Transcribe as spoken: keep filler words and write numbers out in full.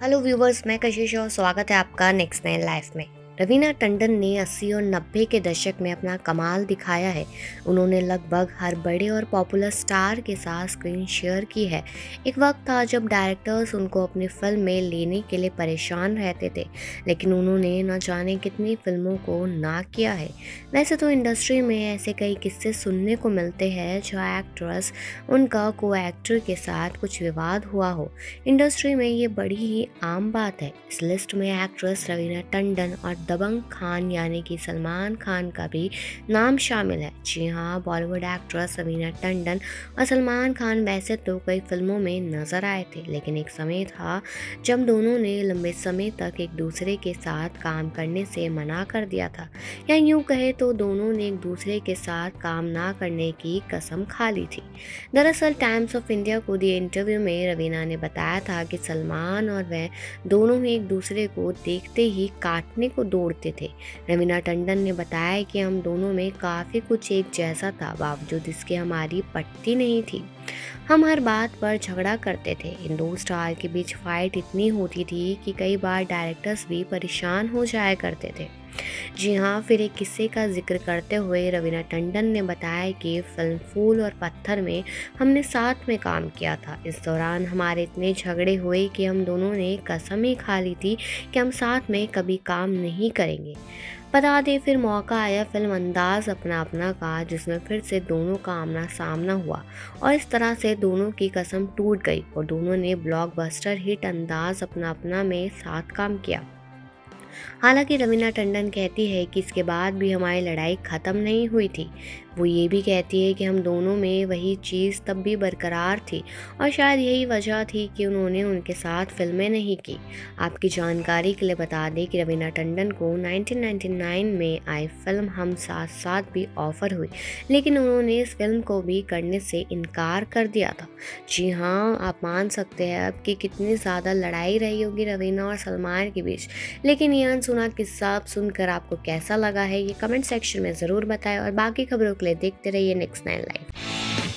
Hello viewers, मैं कशिश और स्वागत है आपका नेक्स्ट नाइन लाइफ में। रवीना टंडन ने अस्सी और नब्बे के दशक में अपना कमाल दिखाया है। उन्होंने लगभग हर बड़े और पॉपुलर स्टार के साथ स्क्रीन शेयर की है। एक वक्त था जब डायरेक्टर्स उनको अपनी फिल्म में लेने के लिए परेशान रहते थे, लेकिन उन्होंने न जाने कितनी फिल्मों को ना किया है। वैसे तो इंडस्ट्री में ऐसे कई किस्से सुनने को मिलते हैं जहाँ एक्ट्रेस उनका को एक्टर के साथ कुछ विवाद हुआ हो। इंडस्ट्री में ये बड़ी ही आम बात है। इस लिस्ट में एक्ट्रेस रवीना टंडन और दबंग खान यानी कि सलमान खान का भी नाम शामिल है। जी हाँ, बॉलीवुड एक्ट्रेस रवीना टंडन और सलमान खान वैसे तो कई फिल्मों में नजर आए थे, लेकिन एक समय था जब दोनों ने लंबे समय तक एक दूसरे के साथ काम करने से मना कर दिया था, या यूँ कहे तो दोनों ने एक दूसरे के साथ काम ना करने की कसम खा ली थी। दरअसल टाइम्स ऑफ इंडिया को दिए इंटरव्यू में रवीना ने बताया था कि सलमान और वह दोनों ही एक दूसरे को देखते ही काटने को दौड़ते थे। रवीना टंडन ने बताया कि हम दोनों में काफ़ी कुछ एक जैसा था, बावजूद इसके हमारी पटती नहीं थी। हम हर बात पर झगड़ा करते थे। इन दो स्टार के बीच फाइट इतनी होती थी कि कई बार डायरेक्टर्स भी परेशान हो जाया करते थे। जी हाँ, फिर एक किस्से का जिक्र करते हुए रवीना टंडन ने बताया कि फिल्म फूल और पत्थर में हमने साथ में काम किया था। इस दौरान हमारे इतने झगड़े हुए कि हम दोनों ने कसम ही खा ली थी कि हम साथ में कभी काम नहीं करेंगे। बता दें, फिर मौका आया फिल्म अंदाज अपना अपना का, जिसमें फिर से दोनों का आमना सामना हुआ और इस तरह से दोनों की कसम टूट गई और दोनों ने ब्लॉकबस्टर हिट अंदाज अपना अपना में साथ काम किया। हालांकि रवीना टंडन कहती है कि इसके बाद भी हमारी लड़ाई ख़त्म नहीं हुई थी। वो ये भी कहती है कि हम दोनों में वही चीज़ तब भी बरकरार थी और शायद यही वजह थी कि उन्होंने उनके साथ फिल्में नहीं की। आपकी जानकारी के लिए बता दें कि रवीना टंडन को उन्नीस सौ निन्यानवे में आई फिल्म हम साथ साथ भी ऑफर हुई, लेकिन उन्होंने इस फिल्म को भी करने से इनकार कर दिया था। जी हाँ, आप मान सकते हैं अब कि कितनी ज़्यादा लड़ाई रही होगी रवीना और सलमान के बीच। लेकिन ये अनसुना किस्सा सुनकर आपको कैसा लगा है, ये कमेंट सेक्शन में ज़रूर बताएं और बाकी खबरों के लिए देखते रहिए नेक्स्ट नाइन लाइव।